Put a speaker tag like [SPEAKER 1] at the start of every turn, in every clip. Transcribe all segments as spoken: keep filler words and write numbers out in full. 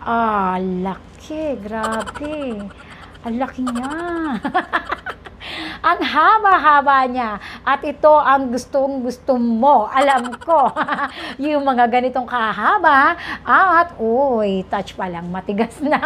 [SPEAKER 1] Ah, laki. Grabe. Ang laki niya. Ang haba-haba niya. At ito ang gustong-gusto mo. Alam ko. Yung mga ganitong kahaba. At, uy, touch pa lang. Matigas na.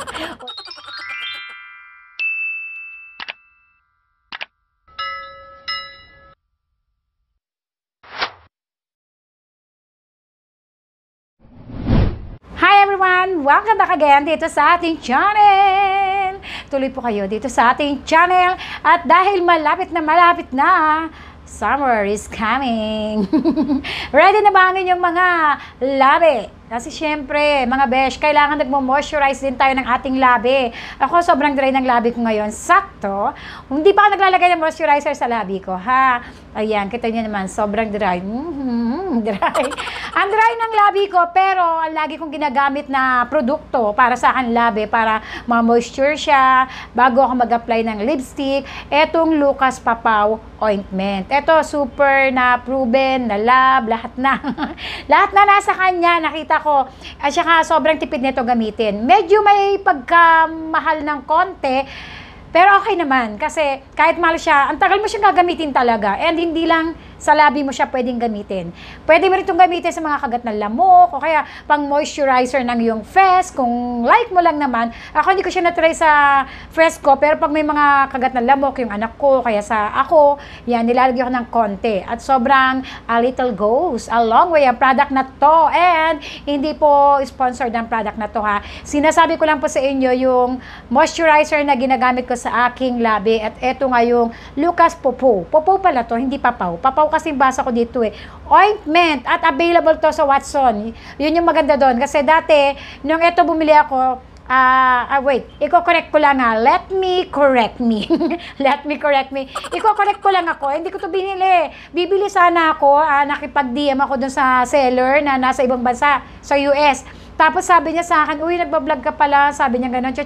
[SPEAKER 1] Hi everyone! Welcome back again dito sa ating channel! Tuloy po kayo dito sa ating channel at dahil malapit na malapit na, summer is coming! Ready na ba ang inyong mga labi? Kasi syempre, mga besh, kailangan nagmo-moisturize din tayo ng ating labi. Ako, sobrang dry ng labi ko ngayon. Sakto. Hindi pa ako naglalagay ng moisturizer sa labi ko, ha? Ayan, kita niyo naman, sobrang dry. Mm-hmm, dry. Ang dry ng labi ko, pero ang lagi kong ginagamit na produkto para sa akin labi, para ma-moisture siya, bago ako mag-apply ng lipstick, etong Lucas Papaw Ointment. Ito, super na proven, na lab, lahat na. Lahat na nasa kanya, nakita ko. At saka sobrang tipid nito gamitin. Medyo may pagkamahal ng konti, pero okay naman. Kasi kahit mahal siya, ang tagal mo siyang gagamitin talaga. And hindi lang sa labi mo siya pwedeng gamitin. Pwede mo rin itong gamitin sa mga kagat ng lamok, o kaya pang moisturizer ng iyong face, kung like mo lang naman. Ako hindi ko siya na-try sa face ko, pero pag may mga kagat ng lamok, yung anak ko, kaya sa ako, yan, nilalagyan ko ng konti. At sobrang a little goes a long way ang product na to. And hindi po sponsored ang product na to, ha. Sinasabi ko lang po sa inyo yung moisturizer na ginagamit ko sa aking labi. At eto nga yung Lucas Popo. Popo pala to, hindi papaw. Papaw kasi basa ko dito eh. Ointment. At available to sa Watson. Yun yung maganda doon. Kasi dati, nung eto bumili ako, ah, uh, uh, wait, iko-correct ko lang ha. Let me correct me. Let me correct me. Iko-correct ko lang ako. Hindi ko to binili. Bibili sana ako. Uh, Nakipag-D M ako dun sa seller na nasa ibang bansa, sa U S. Tapos sabi niya sa akin, uy, nagbablog ka pala. Sabi niya gano'n.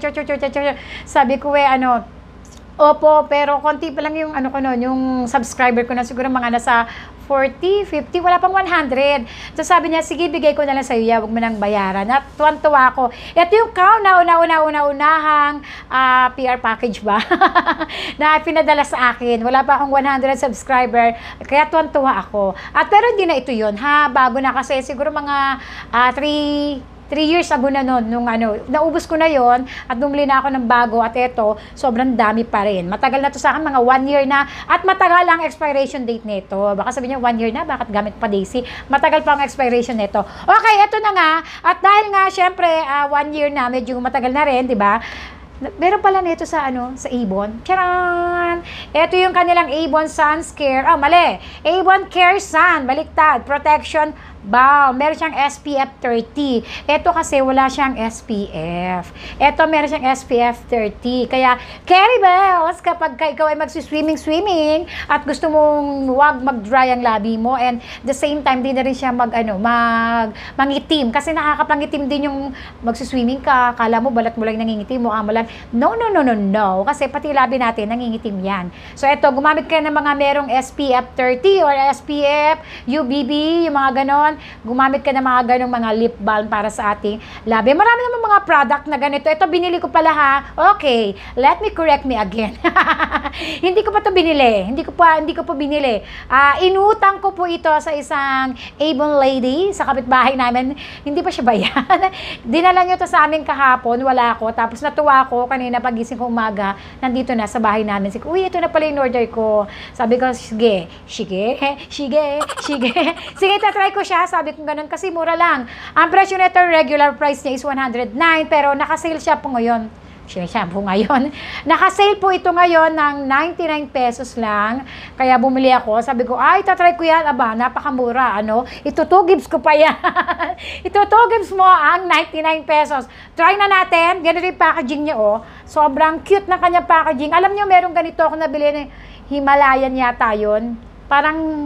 [SPEAKER 1] Sabi ko eh, ano, opo, pero konti pa lang yung ano ko noon, yung subscriber ko na siguro mga nasa forty, fifty, wala pang one hundred. So sabi niya, sige, bigay ko na lang sa iyo, wag mo nang bayaran. At tuwan-tuwa ako. Ito yung Crown na una-una-una-unahang uh, P R package ba? na pinadala sa akin. Wala pa akong one hundred subscriber, kaya tuwan-tuwa ako. At pero hindi na ito yun, ha? Bago na kasi, siguro mga uh, three Three years ago na nun, nung ano, naubos ko na yon at bumili na ako ng bago at eto, sobrang dami pa rin. Matagal na to sa akin, mga one year na, at matagal ang expiration date nito. Baka sabihin niyo, one year na, bakit gamit pa Daisy? Matagal pa ang expiration nito. Okay, eto na nga, at dahil nga, syempre, uh, one year na, medyo matagal na rin, di ba? Meron pala nito sa ano, sa Avon. Charan! Ito yung kanilang Avon Sun Care. Oh, mali. Avon Care Sun, baliktad, protection balm. Meron siyang S P F thirty. Ito kasi wala siyang S P F. Ito meron siyang S P F thirty. Kaya, carry bells kapag ikaw ay magsi-swimming-swimming at gusto mong wag mag-dry ang labi mo, and the same time din na rin siya mag ano, mag mangitim kasi nakakapangitim din yung magsi-swimming ka, kala mo balat mo lang nangingitim, mukha mo lang. No, no, no, no, no. Kasi pati labi natin nangingitim yan. So ito, gumamit kayo ng mga merong S P F thirty or S P F U V B, yung mga ganon. Gumamit ka ng mga ganong mga lip balm para sa ating labi. Marami naman mga product na ganito. Ito, binili ko pala ha. Okay, let me correct me again. Hindi ko pa ito binili. Hindi ko pa, hindi ko pa binili. Uh, inutang ko po ito sa isang Avon lady sa kapitbahay namin. Hindi pa siya bayan. Dinala niyo ito sa amin kahapon. Wala ako. Tapos natuwa ako kanina pagising ko umaga. Nandito na sa bahay namin. Sige, uy, ito na pala yung order ko. Sabi ko, sige, sige, sige, sige. Sige, tatry ko siya. Sabi ko ganun kasi mura lang. Ang presyo nito, regular price niya is one hundred nine, pero naka-sale siya po ngayon. Shampoo ngayon. Naka-sale po ito ngayon ng ninety-nine pesos lang. Kaya bumili ako. Sabi ko, ay, tatry ko yan. Aba, napakamura. Ano? Ito two gives ko pa yan. Ito two gives mo ang ninety-nine pesos. Try na natin. Ganito yung packaging niya, oh. Sobrang cute na kanya packaging. Alam niyo, meron ganito ako nabili ng Himalayan yata yun. Parang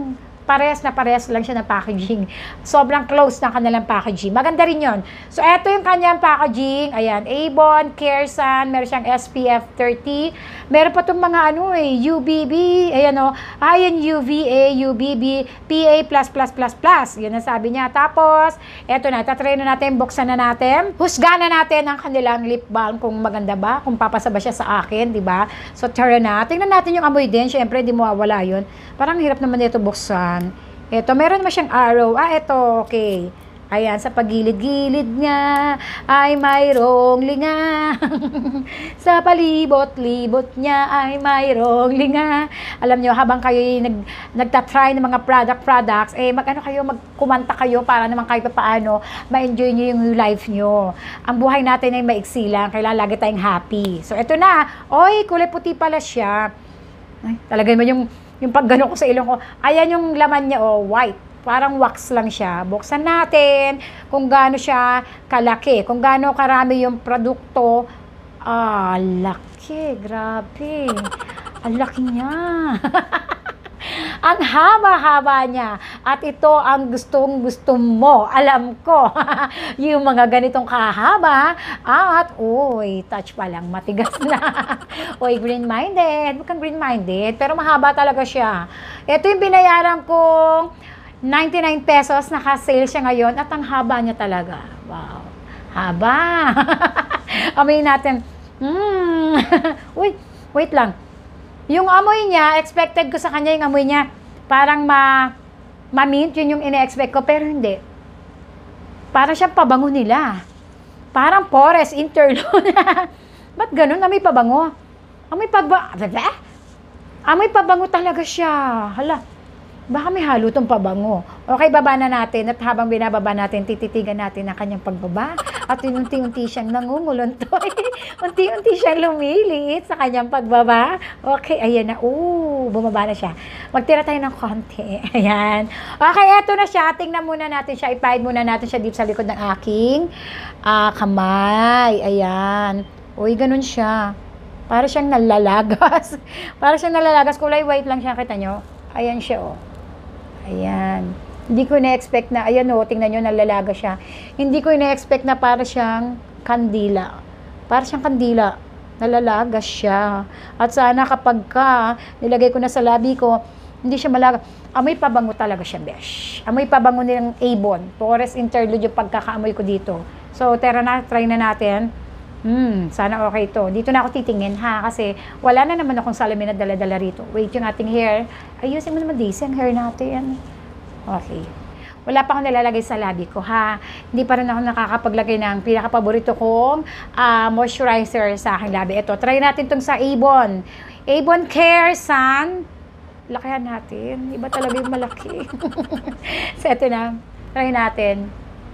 [SPEAKER 1] pares na pares lang siya ng packaging. Sobrang close ng kanilang packaging. Maganda rin yun. So, eto yung kanyang packaging. Ayan, Avon, Caresan, meron siyang S P F thirty. Meron pa itong mga ano eh, U V B, ayan o, ayan U V A, U V B, P A plus plus plus plus. Yun ang sabi niya. Tapos, eto na, tatry na natin, buksan na natin. Husga na natin ang kanilang lip balm kung maganda ba, kung papasa ba siya sa akin, di ba? So, tara na. Tingnan natin yung amoy din. Siyempre, di mawawala yun. Parang hirap naman dito buksan. Ito, meron naman siyang arrow. Ah, ito, okay. Ayan, sa pagilid-gilid niya ay mayroong linga. Sa palibot-libot niya ay mayroong linga. Alam nyo, habang kayo nag, nagtatry ng mga product products, eh, mag-ano kayo, magkumanta kayo para naman kayo paano ma-enjoy nyo yung life nyo. Ang buhay natin ay maiksi lang, kailangan lagi tayong happy. So, ito na. Oy, kulay puti pala siya. Ay, talaga naman yung, yung paggano ko sa ilong ko. Ayan yung laman niya, oh, white. Parang wax lang siya. Buksan natin kung gaano siya kalaki. Kung gaano karami yung produkto. Ah, laki. Grabe. Ang laki niya. Ang haba-haba niya. At ito ang gustong-gusto mo. Alam ko. Yung mga ganitong kahaba. At, uy, touch pa lang. Matigas na. Uy, green-minded. Huwag kang green-minded. Pero mahaba talaga siya. Ito yung binayaran kong ninety-nine pesos, naka-sale siya ngayon at ang haba niya talaga. Wow. Haba. Amoy natin. Mm. Uy, wait lang. Yung amoy niya, expected ko sa kanya yung amoy niya, parang ma ma-mint, yun yung ine-expect ko, pero hindi. Parang siyang pabango nila. Parang Forest Interlude. Ba't ganun? Amoy pabango. Amoy pabango. Amoy pabango talaga siya. Hala. Baka may halo itong pabango. Okay, baba na natin. At habang binababa natin, tititigan natin ang kanyang pagbaba. At unti-unti siyang nangunguluntoy. Unti-unti siyang lumiliit sa kanyang pagbaba. Okay, ayan na. Oo, bumaba na siya. Magtira tayo ng konti. Ayan. Okay, eto na siya. Tingnan muna natin siya. Ipahid muna natin siya dito sa likod ng aking uh, kamay. Ayan. Uy, ganun siya. Para siyang nalalagas. Para siyang nalalagas. Kulay white lang siya. Kita nyo? Ayan siya, oh. Ayan. Hindi ko na-expect na, ayan o, tingnan nyo, nalalaga siya. Hindi ko na-expect na para siyang kandila. Para siyang kandila. Nalalaga siya. At sana kapag ka, nilagay ko na sa labi ko, hindi siya malaga. Amoy pabango talaga siya, besh. Amoy pabango nilang Avon. Forest Interlude yung pagkakaamoy ko dito. So, tara na, try na natin. Hmm, sana okay to. Dito na ako titingin ha, kasi wala na naman akong salamin na dala-dala rito. Wait, yung ating hair. Ayusin mo naman, Daisy, ang hair natin. Okay. Wala pa akong nilalagay sa labi ko ha. Hindi pa rin ako nakakapaglagay ng pinaka-paborito kong uh, moisturizer sa aking labi. Ito, try natin tong sa Avon. Avon Caresan. Lakihan natin. Iba talaga yung malaki. So, ito na. Try natin.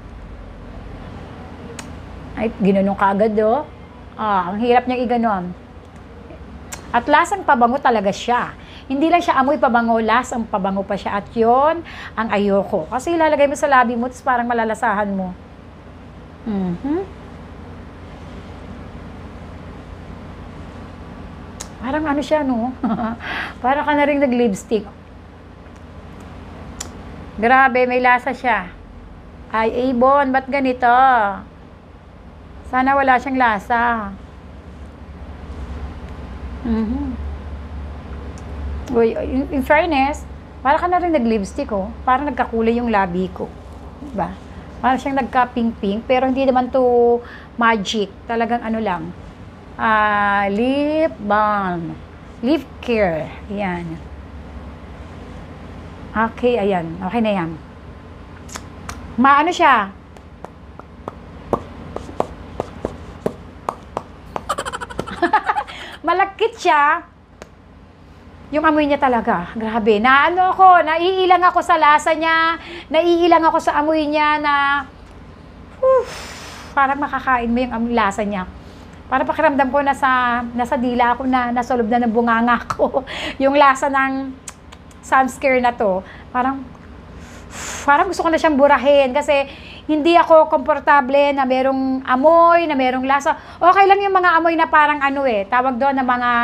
[SPEAKER 1] Ay, ginanong ka agad, oh. Ah, ang hirap niyang iganon. At lasang pabango talaga siya. Hindi lang siya amoy pabango, lasang pabango pa siya. At yon ang ayoko. Kasi ilalagay mo sa labi mo, tapos parang malalasahan mo. Mm-hmm. Parang ano siya, no? Parang ka na rin nag-lipstick. Grabe, may lasa siya. Ay, Avon, ba't ganito? Sana wala siyang lasa. Mm-hmm. Uy, in, in fairness, para ka na rin nag-lipstick, oh. Parang nagkakulay yung labi ko. Diba? Parang siyang nagka-pink-pink, pero hindi naman to magic. Talagang ano lang. Uh, lip balm. Lip care. Ayan. Okay, ayan. Okay na yan. Maano siya? Malakit siya. Yung amoy niya talaga. Grabe. Naano ako, naiilang ako sa lasa niya. Naiilang ako sa amoy niya na uf, parang makakain mo yung amoy lasa niya. Parang pakiramdam ko nasa, nasa dila ako na, nasa loob na ng bunganga ko. Yung lasa ng sunscreen na to. Parang, parang gusto ko na siyang burahin kasi hindi ako komportable na merong amoy, na merong lasa. Okay lang yung mga amoy na parang ano eh, tawag doon na mga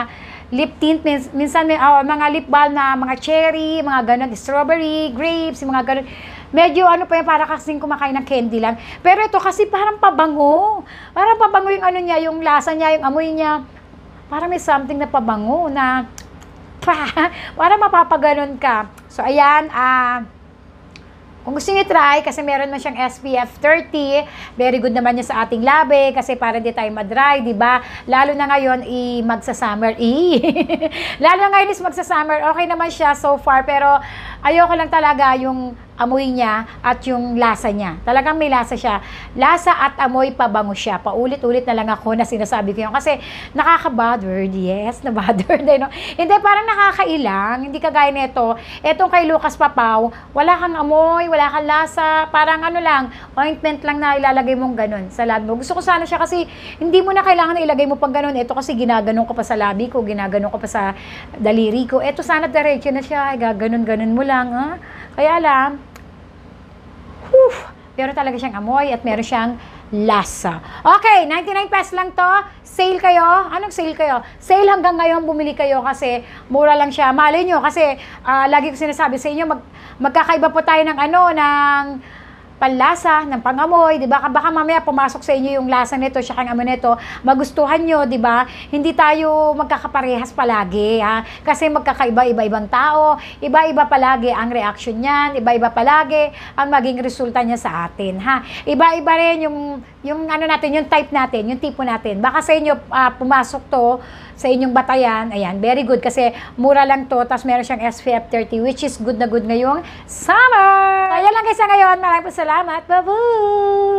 [SPEAKER 1] lip tint, mins- minsan may ah, mga lip balm na mga cherry, mga ganun, strawberry, grapes, yung mga ganun. Medyo ano pa yan, para kasing kumakain ng candy lang. Pero ito kasi parang pabango. Parang pabango yung ano niya, yung lasa niya, yung amoy niya. Parang may something na pabango na pa, parang mapapaganon ka. So ayan, ah, kung gusto niyo try, kasi meron man siyang S P F thirty, very good naman niya sa ating labi, kasi para di tayo madry, di ba? Lalo na ngayon, i magsa-summer, i lalo na ngayon is magsa-summer, okay naman siya so far, pero ayoko lang talaga yung amoy niya at yung lasa niya. Talagang may lasa siya. Lasa at amoy pabango siya. Paulit-ulit na lang ako na sinasabi ko yun. Kasi nakaka-bothered, yes, na-bothered. Eh, no? Hindi, parang nakakailang. Hindi kagaya nito. Etong kay Lucas Papaw, wala kang amoy, wala kang lasa. Parang ano lang, ointment lang na ilalagay mong ganun sa labi mo. Gusto ko sana siya kasi hindi mo na kailangan na ilagay mo pang ganun. Ito kasi ginaganon ko pa sa labi ko, ginaganon ko pa sa daliri ko. Ito sana diretso na siya. Gaganon-ganon mo lang. Ha? Kaya alam, whew, pero talaga siyang amoy at meron siyang lasa. Okay, ninety-nine pesos lang to. Sale kayo. Anong sale kayo? Sale hanggang ngayon, bumili kayo kasi mura lang siya. Malay nyo kasi uh, lagi ko sinasabi sa inyo, mag, magkakaiba po tayo ng ano, ng panlasa, ng pangamoy, di ba? Baka mamaya pumasok sa inyo yung lasa nito, siya kang amoy nito, magustuhan nyo, di ba? Hindi tayo magkakaparehas palagi, ha? Kasi magkakaiba, iba-ibang tao, iba-iba palagi ang reaction niyan, iba-iba palagi ang maging resulta niya sa atin, ha? Iba-iba rin yung, yung ano natin, yung type natin, yung tipo natin. Baka sa inyo uh, pumasok to, sa inyong batayan, ayan, very good kasi mura lang to, tapos meron siyang S P F thirty, which is good na good ngayong summer! Ayan lang guys sa ngayon, maraming salamat, bye-bye!